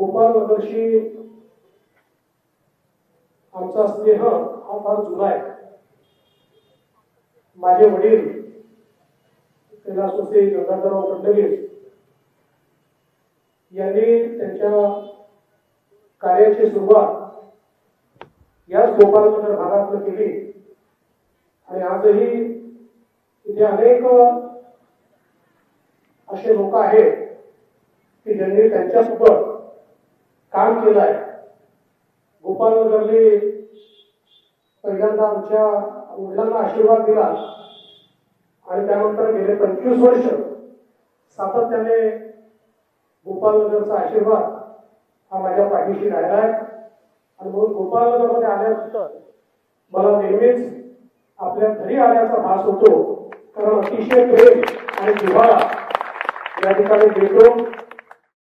गोपालनगरशी आमचा स्नेह हा फार जुना आहे। माझे वडील कैलासवासी गंगाधरराव फडणवीस यांनी त्यांच्या कार्याची सुरुवात याच गोपालनगर भागातून केली आणि आजही इथे अनेक असे लोक आहेत की ज्यांनी त्यांच्यासोबत काम केलं आहे। गोपालनगरने पहिल्यांदा आमच्या वडिलांना आशीर्वाद दिला आणि त्यानंतर गेले 25 वर्ष सातत्याने गोपालनगरचा आशीर्वाद हा माझ्या पाठीशी राहिला आहे आणि म्हणून गोपालनगरमध्ये आल्यानंतर मला नेहमीच आपल्या घरी आल्याचा भास होतो, कारण अतिशय प्रेम आणि जिव्हाळा या ठिकाणी देतो।